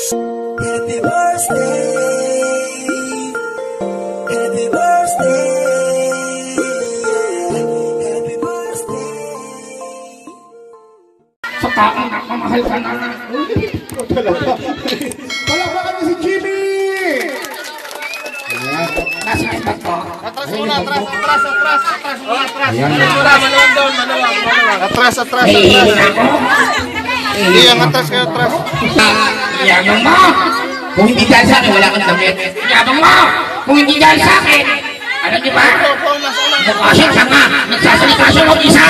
Happy birthday, happy birthday, happy birthday. Sa taong nakamahal ka na. Palakpakan mo si Jimmy! Nasa ibat ko. Atras muna, atras. Atras. Hindi, ang atras kayo, atras. Yabang mo! Kung hindi dahil sa akin, wala kang damit. Yabang mo! Kung hindi dahil sa akin, ano di ba? Mukha siyang sanga, nagsasalita siya mag-isa.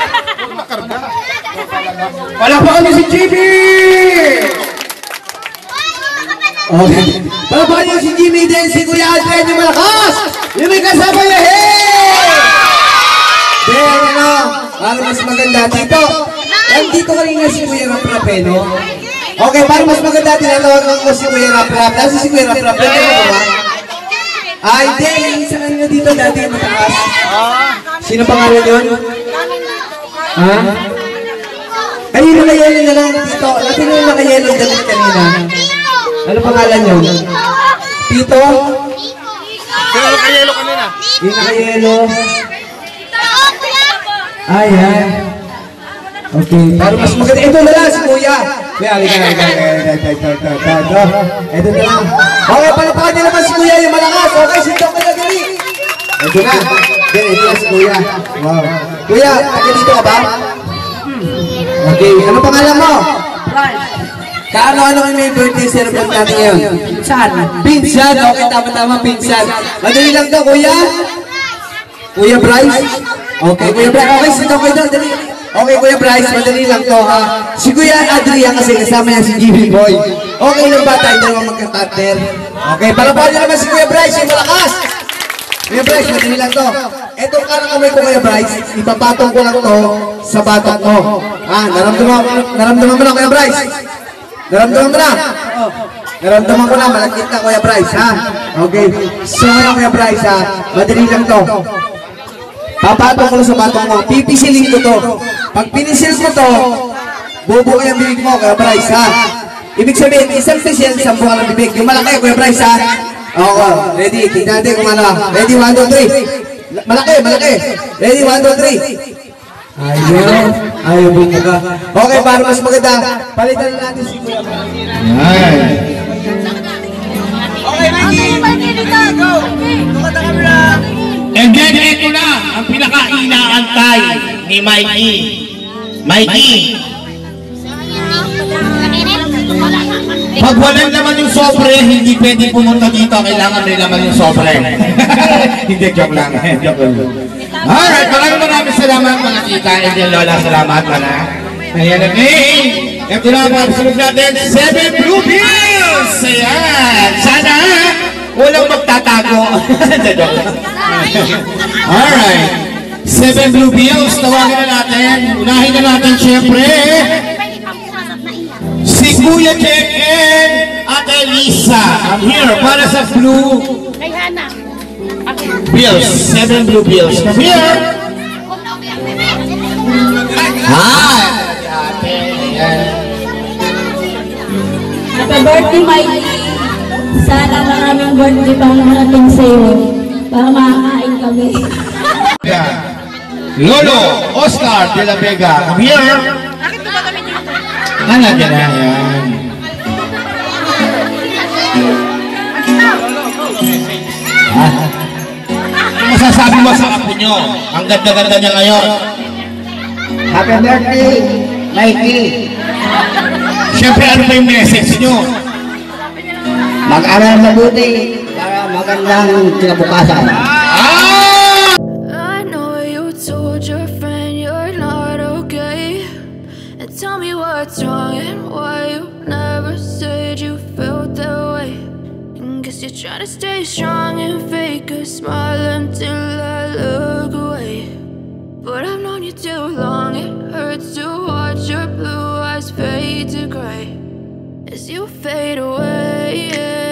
Palakpakan mo si Jimmy! Okay. Palakpakan niyo si Jimmy din, si Kuya Alfred yung malakas! Yung may kasama niya, hey! Then, para mas maganda dito. Dito kanina si Kuya Rap-Rap, no? Okay, para mas maganda, tinatawagan ko si Kuya Rap-Rap. Nasa si Kuya Rap-Rap, hindi mo ba? Ay, hindi, isa na nyo dito dati mataas. Sino pangalan yun? Ha? Ay, yung naka-yellow na lang dito. Natin yung naka-yellow damit kanina. Ano pangalan nyo? Tito? Sino naka-yelo kanina? Yung naka-yellow. Ayan. Okay, para mas maganda. Ito na lang si Kuya. Kuya, halika na. Ito na lang. Okay, palapakan niya naman si Kuya yung malakas. Okay, sinto ka na gali. Ito na. Ito na si Kuya. Wow. Kuya, taga dito ka ba? Okay, ano pangalan mo? Kaano may birthday celebrate natin ngayon? Pinsan. Okay, tama-tama, pinsan. Madali lang to, Kuya. Kuya Bryce? Okay, Kuya Bryce. Okay, sinto kayo doon. Dali. Okay, Kuya Bryce, madali lang to, ha? Si Kuya Adrian kasi kasama niya si Jimmy Boy. Okay lang ba tayo dalawang magka-partner? Okay, palapakan niyo naman si Kuya Bryce, yung malakas! Kuya Bryce, madali lang to. Etong karang kamay ko, Kuya Bryce, ipapatong ko lang to sa batok mo. Naramdaman mo na, Kuya Bryce? Naramdaman mo na? Naramdaman ko na, malagkit na, Kuya Bryce, ha? Okay, so ngayon, Kuya Bryce, ha? Madali lang to. Papatong ko lang sa batong mo. Pipisilin ko to. Pag pinisil ko to, bubuo yung bibig mo, Kuya Bryce, ha? Ibig sabihin, isang pisil, 10 ka ng bibig. Yung malaki, Kuya Bryce, ha? Oo, ready. Tignan natin kung ano. Ready, 1, 2, 3. Malaki. Ready, 1, 2, 3. Ayun. Ayaw bumig ka. Okay, para mas maganda, palitan na natin si Kuya Bryce. Okay, Mikey! Go! Tukata kami na! And then, ito na, ang pinaka-inaantay ni Mikey. Mikey, pag walang naman yung sobre, hindi pwede pumunta dito. Kailangan may laman yung sobre. Hindi, joke lang. Alright, maraming salamat mga tita. And then, Lola, salamat pala. Ayan, okay. Ito na, pagsunod natin, 7 Blue Bills! Ayan, sana walang magtatago. Alright, 7 Blue Bills, tawagin na natin. Unahin na natin syempre si Kuya Jack and Ate Lisa. I'm here para sa Blue Bills, 7 Blue Bills. Come here. Hi. Happy birthday, Mikey. Sana maraming birthday pang natin sa'yo para makakain kami. Lolo Oscar de la Vega. Come here. Ano ka na yan? Ano masasabi mo sa apo nyo? Ang ganda-ganda niya ngayon. Happy birthday, Mikey. Siyempre, ano pa yung message nyo? Mag-aral mabuti para magandang kinabukasan. I know you told your friend you're not okay, and tell me what's wrong and why you never said you felt that way. And guess you're trying to stay strong and fake a smile until I look away. But I've known you too long, it hurts to watch your blue eyes fade to gray as you fade away.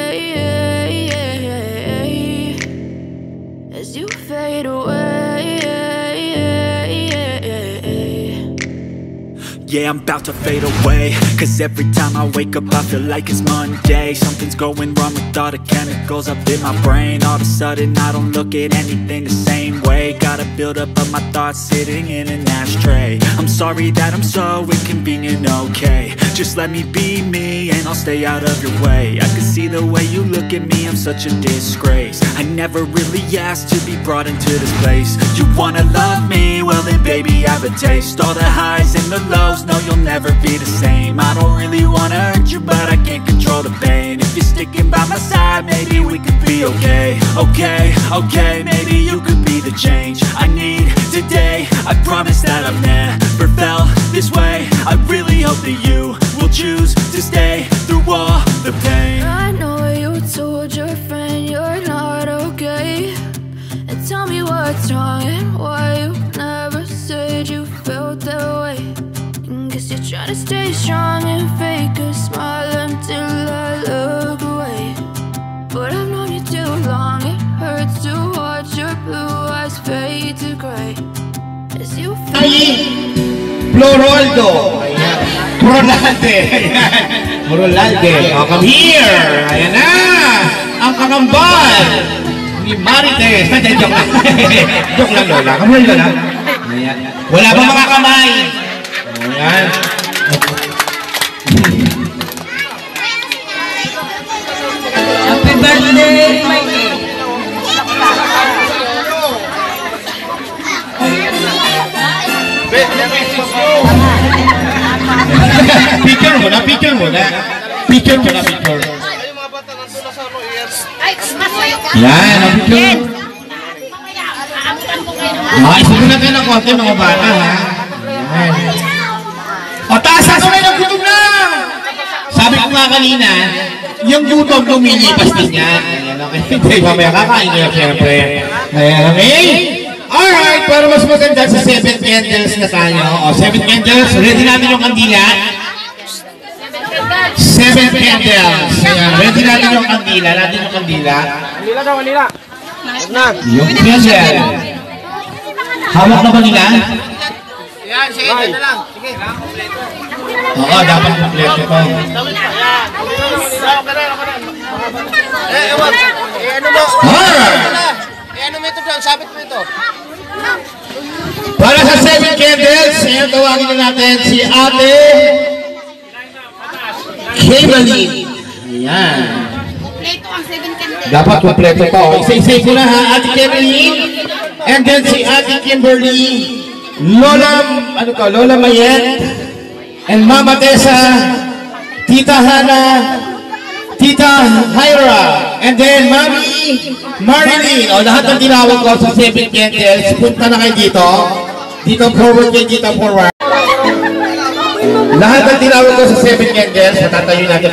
As you fade away. Yeah, I'm about to fade away, cause every time I wake up I feel like it's Monday. Something's going wrong with all the chemicals up in my brain. All of a sudden I don't look at anything the same way. Gotta build up of my thoughts sitting in an ashtray. I'm sorry that I'm so inconvenient, okay. Just let me be me and I'll stay out of your way. I can see the way you look at me, I'm such a disgrace. I never really asked to be brought into this place. You wanna love me? Well then baby have a taste. All the highs and the lows, no you'll never be the same. I don't really wanna hurt you but I can't control the pain. If you're sticking by my side, maybe we could be okay. Okay, maybe you could be the change I need today. I promise that I've never felt this way. I really hope that you will choose to stay through all the pain. I know you told your friend you're not okay, and tell me what's wrong and why you never said you felt that way. Guess you're trying to stay strong and fake a smile until I look away. But I've known you too long, it hurts to watch your blue eyes fade to gray as you Floroldo. Ayan. Morolante. Ayan. Morolante. Oh, come here. Ayan na. Ang kakambal ni Marites. Joke lang. Joke lang, Lola. Come here, Lola. Ayan. Wala pa mga kamay. Ayan. Happy birthday, Mikey. Picture mo na, picture mo na. Picture mo na, picture. Yan, ang picture. Isipin natin ng konti mga bata, ha? Yan. O, taas na kamay ng gutom na! Sabi ko nga kanina, yung gutom lumilipas din yan. Ayan, okay. Hindi, mamaya kakain nyo, siyempre. Ayan, okay? Alright, para mas maganda sa 7 candles na tayo. O, 7 candles. Ready natin yung kandila. 7 candles. Ayan, ready natin yung kandila. Natin yung kandila. Kanila daw, kanila. Yung candle. Hawak na ba nila? Yan, sige, na lang. Sige. Oo, dapat kompleto ito. Ano mo? Alright. Ano mo ito doon? Sabit mo ito. Para sa 7 candles, ayan, tawagin na natin si Ate Kaymalyn. Ayan. Kompleto ang 7 candles. Dapat kompleto ito. Isa-isa ko na ha, Ate Kaymalyn. And then si Ate Kimberly, Lola Mayet, and Mama Tessa, Tita Hana, Tita Hyra, and then Mami Marilyn. O, lahat ng tinawag ko sa 7 candles, punta na kayo dito. Dito forward kayo, dito forward. Lahat ng tinawag ko sa 7 candles, patatayo natin.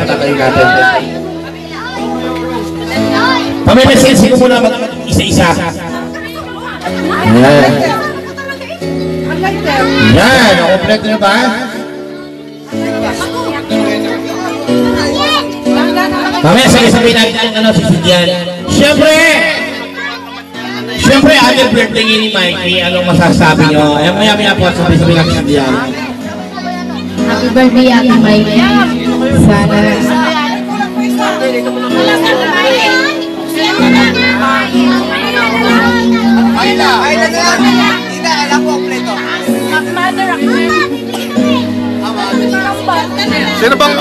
Pamimessage ko muna mag-isa-isa. Ayan. Yan, kompleto na ba? Kami, sabi natin ang sisidyan. Siyempre, ate birthday ni Mikey, anong masasabi nyo? Ayan, maya po, sabi natin sisidyan. Happy birthday, Ate Mikey. Sana Ayla na lang. Hindi, alam ko, kompleto. Sino bang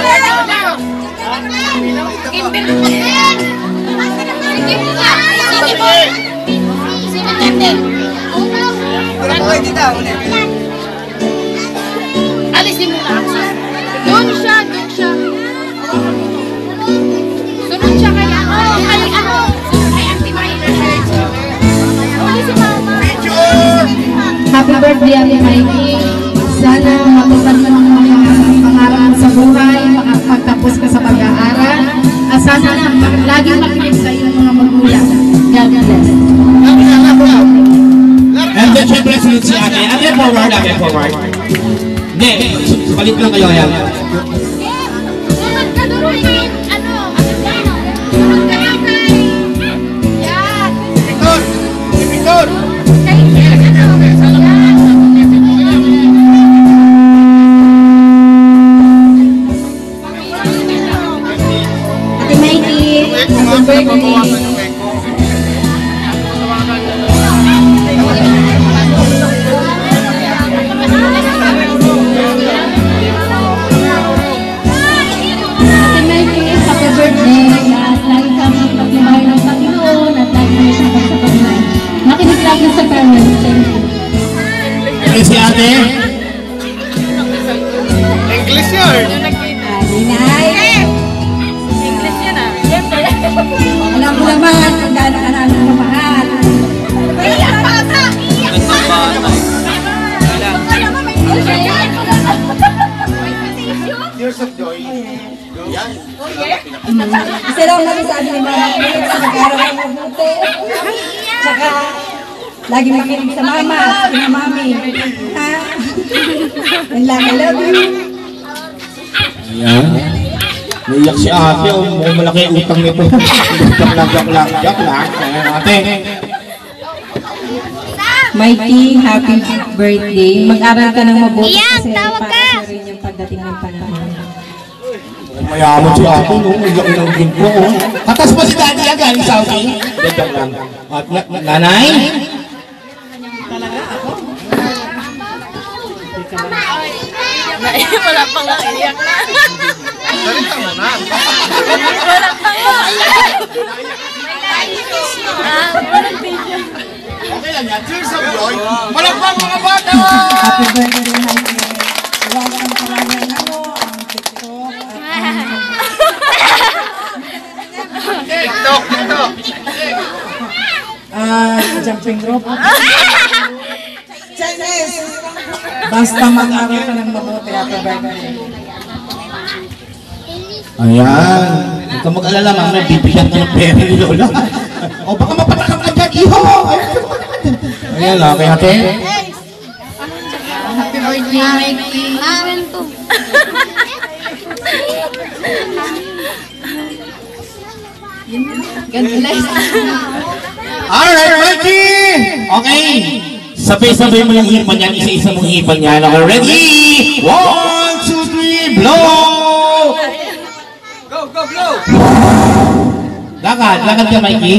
Alisin mo na. Doon siya. Sunod siya kaya. Kay Auntie Mikey. Si Mama. happy birthday, Ate Mikey. Sana matupad mo ang mga pangarap mo sa buhay, makapagtapos ka sa pag-aaral. At sana laging makinig sa iyong mga magulang. God bless. And then, siyempre, sunod si ate. Ate, forward. Hindi, balik lang kayo yan. Sunod ka doon. Sunod ka lang kay. Yan. Victor. Si ate? English yun. Ninay. English yun ah. Alam mo naman kung gaano ka namin kamahal. Iyak pa sa! Iyak pa! Tears of joy. Kasi lang namin sabi ni Mama Pete, nag-aaral ng mabuti. Tsaka, lagi makinig sa mama, sa mami. Ha? And lang, I love you. Ayan. Naiyak si ate, mukhang malaki ang utang nito. Joke lang. Ayan, ate. Mikey, happy birthday. Mag-aral ka ng mabuti kasi tawag ka! para sa rin yung pagdating ng panahon. Mayaman si ate, no? May laki ng ginto, oh. Katas pa si daddy yan, galing Saudi. Joke lang. At nanay? Wala pang iyak na. Salita mo na. Wala pang iyak. Walang video. Okay lang yan, tears of joy. Malakbang mga bata! Happy birthday, Mikey. Welcome ka lang ng ang TikTok TikTok. jumping rope. Basta mag-aral ka ng mabuti. Happy birthday. Ayan. Huwag ka mag-alala, mamaya bibigyan ka ng pera ni Lola. O baka mapatakam ka dyan, iho! Ayan, okay ate. Happy birthday, Mikey. Amin to. God bless. Alright, Mikey! Okay. Sabay-sabay mo yung hipan yan, isa-isa mong hipan yan. Okay, ready? 1, 2, 3, blow! Go, blow! Lakad ka, Mikey.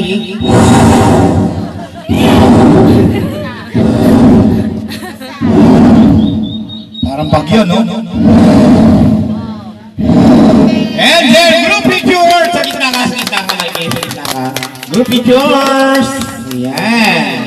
Parang bagyo, no? And then, group pictures! Sa gitna ka, Mikey. Sa gitna ka. Group pictures! Yan.